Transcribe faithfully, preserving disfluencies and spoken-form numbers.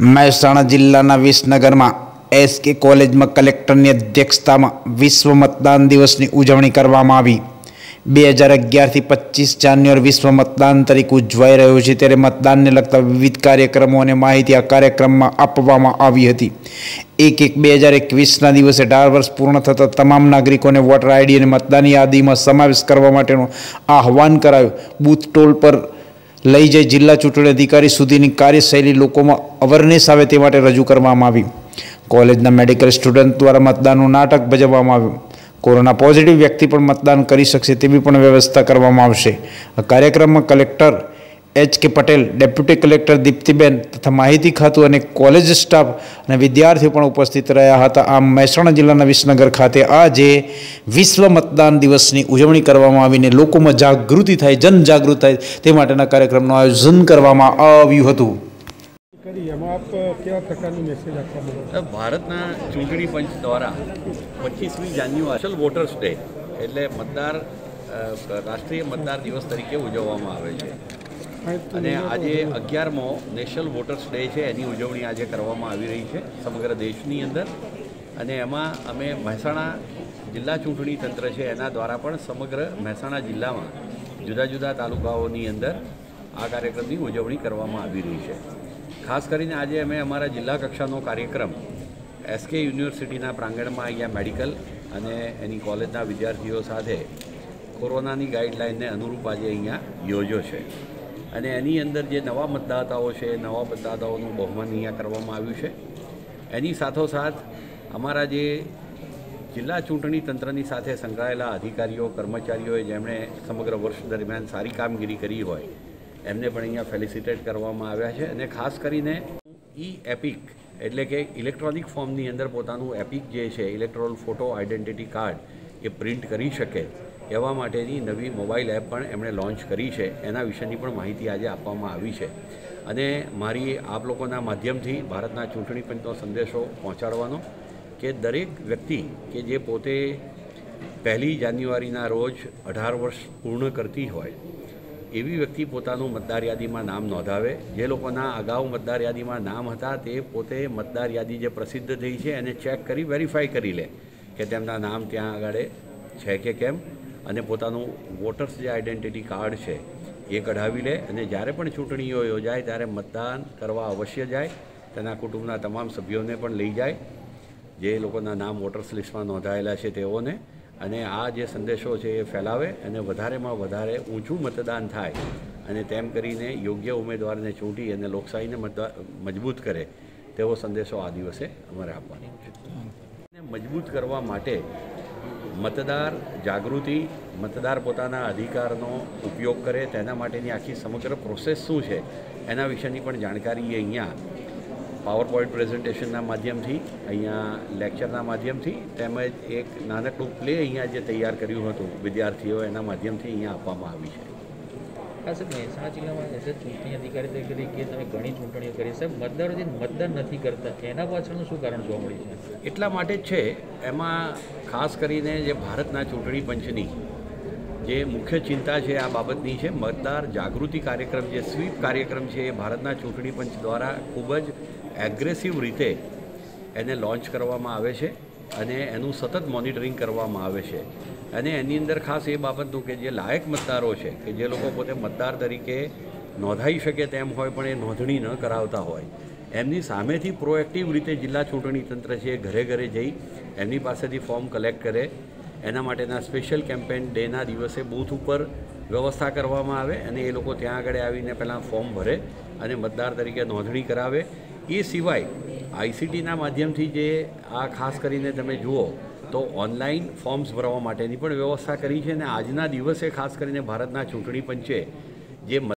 મહેસાણા જિલ્લાના વિસનગરમાં એસકે કોલેજમાં કલેક્ટરની અધ્યક્ષતામાં વિશ્વ મતદાન દિવસની ઉજવણી કરવામાં આવી। બે હજાર અગિયારથી પચીસ જાન્યુઆરી વિશ્વ મતદાન તરીકે ઉજવાઈ રહ્યું છે, ત્યારે મતદાનને લગતા વિવિધ કાર્યક્રમો અને માહિતી આ કાર્યક્રમમાં આપવામાં આવી હતી। એક એક બે હજાર એકવીસના દિવસે અઢાર વર્ષ પૂર્ણ થતા તમામ નાગરિકોને વોટર આઈડી અને મતદાન યાદીમાં સમાવેશ કરવા માટેનું આહવાન કરાયું। બૂથ ટોલ પર લઈ જઈ જિલ્લા ચૂંટણી અધિકારી સુધીની કાર્યશૈલી લોકોમાં અવેરનેસ આવે તે માટે રજૂ કરવામાં આવી। કોલેજના મેડિકલ સ્ટુડન્ટ દ્વારા મતદાનનું નાટક ભજવવામાં આવ્યું। કોરોના પોઝિટિવ વ્યક્તિ પણ મતદાન કરી શકશે તેવી પણ વ્યવસ્થા કરવામાં આવશે। આ કાર્યક્રમમાં collector H K Patel, deputy collector દીપ્તિબેન તથા માહિતી ખાતું અને કોલેજ સ્ટાફ અને વિદ્યાર્થીઓ પણ ઉપસ્થિત રહ્યા હતા। આમ મહેસાણા જિલ્લાના વિસનગર ખાતે આજે વિશ્વ મતદાન દિવસની ઉજવણી કરવામાં આવીને લોકોમાં જાગૃતિ થાય, જનજાગૃત થાય તે માટેના કાર્યક્રમનું આયોજન કરવામાં આવ્યું હતું। ભારતના ચૂંટણી પંચ દ્વારા પચીસમી જાન્યુઆરી નેશનલ વોટર્સ ડે એટલે મતદાર રાષ્ટ્રીય મતદાર દિવસ તરીકે ઉજવવામાં આવે છે અને આજે અગિયારમો નેશનલ વોટર્સ ડે છે, એની ઉજવણી આજે કરવામાં આવી રહી છે સમગ્ર દેશની અંદર। અને એમાં અમે મહેસાણા જિલ્લા ચૂંટણી તંત્ર છે એના દ્વારા પણ સમગ્ર મહેસાણા જિલ્લામાં જુદા જુદા તાલુકાઓની અંદર આ કાર્યક્રમની ઉજવણી કરવામાં આવી રહી છે। ખાસ કરીને આજે અમે અમારા જિલ્લા કક્ષાનો કાર્યક્રમ એસકે યુનિવર્સિટીના પ્રાંગણમાં અહીંયા મેડિકલ અને એની કોલેજના વિદ્યાર્થીઓ સાથે કોરોનાની ગાઈડલાઇનને અનુરૂપ આજે અહીંયા યોજ્યો છે અને એની અંદર જે નવા મતદાતાઓ છે નવા મતદાતાઓનું બહુમાન અહીંયા કરવામાં આવ્યું છે। એની સાથોસાથ અમારા જે જિલ્લા ચૂંટણી તંત્રની સાથે સંકળાયેલા અધિકારીઓ કર્મચારીઓએ જેમણે સમગ્ર વર્ષ દરમિયાન સારી કામગીરી કરી હોય એમને પણ અહીંયા ફેલિસિટેટ કરવામાં આવ્યા છે। અને ખાસ કરીને ઈ એપિક એટલે કે ઇલેક્ટ્રોનિક ફોર્મની અંદર પોતાનું એપિક જે છે ઇલેક્ટ્રોનિક ફોટો આઈડેન્ટિટી કાર્ડ એ પ્રિન્ટ કરી શકે એવા માટેની નવી મોબાઈલ એપ પણ એમણે લોન્ચ કરી છે, એના વિશેની પણ માહિતી આજે આપવામાં આવી છે। અને મારી આપ લોકોના માધ્યમથી ભારતના ચૂંટણી પંચનો સંદેશો પહોંચાડવાનો કે દરેક વ્યક્તિ કે જે પોતે પહેલી જાન્યુઆરીના રોજ અઢાર વર્ષ પૂર્ણ કરતી હોય એવી વ્યક્તિ પોતાનું મતદાર યાદીમાં નામ નોંધાવે। જે લોકોના અગાઉ મતદાર યાદીમાં નામ હતા તે પોતે મતદાર યાદી જે પ્રસિદ્ધ થઈ છે એને ચેક કરી વેરીફાઈ કરી લે કે તેમના નામ ત્યાં આગળ છે કે કેમ, અને પોતાનું વોટર્સ જે આઈડેન્ટિટી કાર્ડ છે એ કઢાવી લે અને જ્યારે પણ ચૂંટણીઓ યોજાય ત્યારે મતદાન કરવા અવશ્ય જાય। તેના કુટુંબના તમામ સભ્યોને પણ લઈ જાય જે લોકોના નામ વોટર્સ લિસ્ટમાં નોંધાયેલા છે તેઓને, અને આ જે સંદેશો છે એ ફેલાવે અને વધારેમાં વધારે ઊંચું મતદાન થાય અને તેમ કરીને યોગ્ય ઉમેદવારને ચૂંટી અને લોકશાહીને મજબૂત કરે તેવો સંદેશો આ દિવસે અમારે આપવાનો છે। મજબૂત કરવા માટે મતદાર જાગૃતિ, મતદાર પોતાના અધિકારનો ઉપયોગ કરે તેના માટેની આખી સમગ્ર પ્રોસેસ શું છે એના વિશેની પણ જાણકારી અહીંયા પાવર પોઈન્ટ પ્રેઝન્ટેશનના માધ્યમથી, અહીંયા લેક્ચરના માધ્યમથી તેમજ એક નાનકડું પ્લે અહીંયા જે તૈયાર કર્યું હતું વિદ્યાર્થીઓ એના માધ્યમથી અહીંયા આપવામાં આવી છે। હા સાહેબ, મહેસાણા જિલ્લામાં એઝ એ ચૂંટણી અધિકારી તરીકે તમે ઘણી ચૂંટણીઓ કરી, સાહેબ મતદારો જે મતદાન નથી કરતા એના પાછળનું શું કારણ જોવા મળ્યું છે? એટલા માટે જ છે, એમાં ખાસ કરીને જે ભારતના ચૂંટણી પંચની જે મુખ્ય ચિંતા છે આ બાબતની છે। મતદાર જાગૃતિ કાર્યક્રમ જે સ્વીપ કાર્યક્રમ છે એ ભારતના ચૂંટણી પંચ દ્વારા ખૂબ જ એગ્રેસિવ રીતે એને લોન્ચ કરવામાં આવે છે અને એનું સતત મોનિટરિંગ કરવામાં આવે છે। અને એની અંદર ખાસ એ બાબતનું કે જે લાયક મતદારો છે કે જે લોકો પોતે મતદાર તરીકે નોંધાઈ શકે તેમ હોય પણ એ નોંધણી ન કરાવતા હોય એમની સામેથી પ્રોએક્ટિવ રીતે જિલ્લા ચૂંટણી તંત્ર છે એ ઘરે ઘરે જઈ એમની પાસેથી ફોર્મ કલેક્ટ કરે। એના માટેના સ્પેશિયલ કેમ્પેન ડેના દિવસે બૂથ ઉપર વ્યવસ્થા કરવામાં આવે અને એ લોકો ત્યાં આગળ આવીને પહેલાં ફોર્મ ભરે અને મતદાર તરીકે નોંધણી કરાવે। એ સિવાય આઈસીટીના માધ્યમથી જે આ ખાસ કરીને તમે જુઓ તો ઓનલાઈન ફોર્મ્સ ભરવા માટેની પણ વ્યવસ્થા કરી છે અને આજના દિવસે ખાસ કરીને ભારતના ચૂંટણી પંચે જે